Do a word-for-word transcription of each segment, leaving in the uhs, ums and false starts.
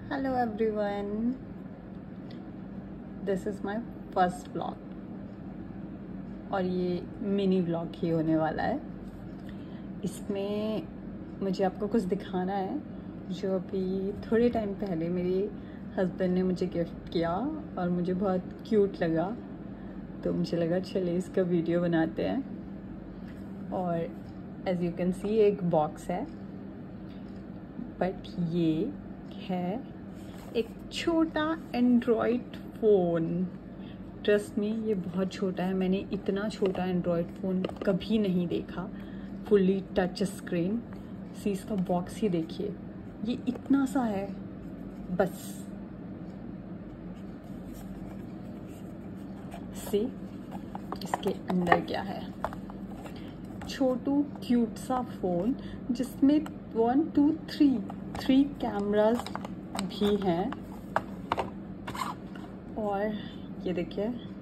Hello everyone, this is my first vlog और ये mini vlog ही होने वाला है। इसमें मुझे आपको कुछ दिखाना है जो अभी थोड़े टाइम पहले मेरे हस्बैंड ने मुझे गिफ्ट किया और मुझे बहुत क्यूट लगा, तो मुझे लगा चलिए इसका वीडियो बनाते हैं। और एज यू कैन सी एक बॉक्स है, बट ये है एक छोटा एंड्रॉयड फ़ोन। ट्रस्ट मी, ये बहुत छोटा है। मैंने इतना छोटा एंड्रॉयड फ़ोन कभी नहीं देखा, फुल्ली टच स्क्रीन। सी इसका बॉक्स ही देखिए, ये इतना सा है बस। सी इसके अंदर क्या है, छोटू क्यूट सा फ़ोन जिसमें one two three three cameras भी हैं। और ये देखिए,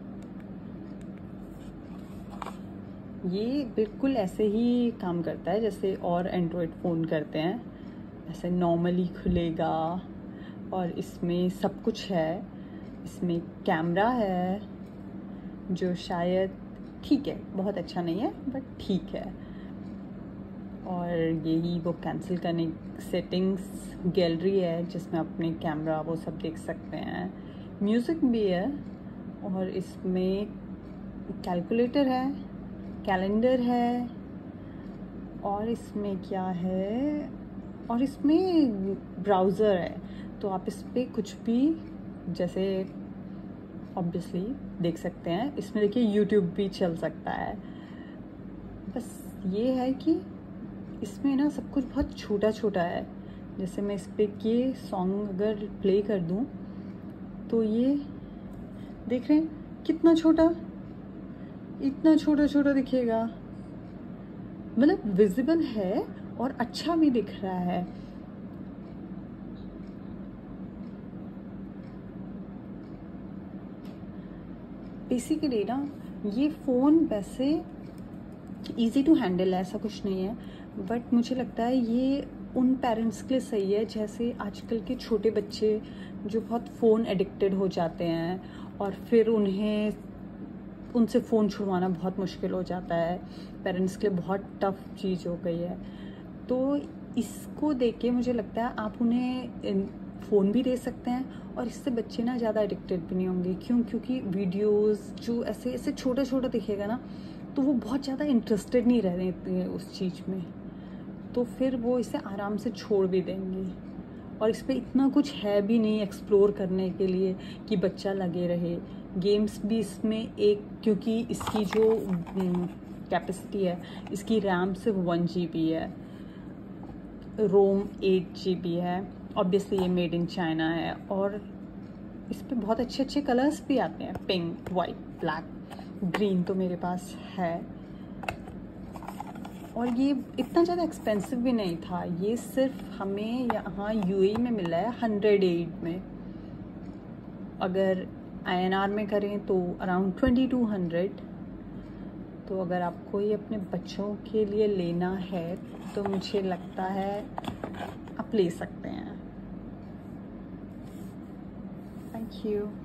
ये बिल्कुल ऐसे ही काम करता है जैसे और एंड्रॉयड फ़ोन करते हैं। ऐसे नॉर्मली खुलेगा और इसमें सब कुछ है। इसमें कैमरा है जो शायद ठीक है, बहुत अच्छा नहीं है बट ठीक है। और यही वो कैंसिल करने सेटिंग्स गैलरी है जिसमें अपने कैमरा वो सब देख सकते हैं। म्यूज़िक भी है और इसमें कैलकुलेटर है, कैलेंडर है, और इसमें क्या है, और इसमें ब्राउज़र है। तो आप इस पर कुछ भी जैसे ऑब्वियसली देख सकते हैं। इसमें देखिए यूट्यूब भी चल सकता है। बस ये है कि इसमें ना सब कुछ बहुत छोटा छोटा है। जैसे मैं इस पे ये सॉन्ग अगर प्ले कर दूं तो ये देख रहे हैं कितना छोटा, इतना छोटा छोटा दिखेगा। मतलब विजिबल है और अच्छा भी दिख रहा है। बेसिकली ना ये फ़ोन वैसे इजी टू हैंडल है, ऐसा कुछ नहीं है, बट मुझे लगता है ये उन पेरेंट्स के लिए सही है जैसे आजकल के छोटे बच्चे जो बहुत फ़ोन एडिक्टेड हो जाते हैं और फिर उन्हें उनसे फ़ोन छुड़वाना बहुत मुश्किल हो जाता है। पेरेंट्स के लिए बहुत टफ चीज़ हो गई है। तो इसको देख के मुझे लगता है आप उन्हें फ़ोन भी दे सकते हैं और इससे बच्चे ना ज़्यादा एडिक्टेड भी नहीं होंगे। क्यों? क्योंकि वीडियोस जो ऐसे ऐसे छोटा छोटा दिखेगा ना, तो वो बहुत ज़्यादा इंटरेस्टेड नहीं रह रहे उस चीज़ में, तो फिर वो इसे आराम से छोड़ भी देंगे। और इस पर इतना कुछ है भी नहीं एक्सप्लोर करने के लिए कि बच्चा लगे रहे। गेम्स भी इसमें एक, क्योंकि इसकी जो कैपेसिटी है, इसकी रैम सिर्फ वन जी बी है, रोम एट जी बी है। ऑब्वियसली ये मेड इन चाइना है और इस पर बहुत अच्छे अच्छे कलर्स भी आते हैं, पिंक, वाइट, ब्लैक, ग्रीन तो मेरे पास है। और ये इतना ज़्यादा एक्सपेंसिव भी नहीं था। ये सिर्फ हमें यहाँ यूएई में मिला है हंड्रेड एट में। अगर आईएनआर में करें तो अराउंड ट्वेंटी टू हंड्रेड। तो अगर आपको ये अपने बच्चों के लिए लेना है तो मुझे लगता है आप ले सकते हैं। Thank you.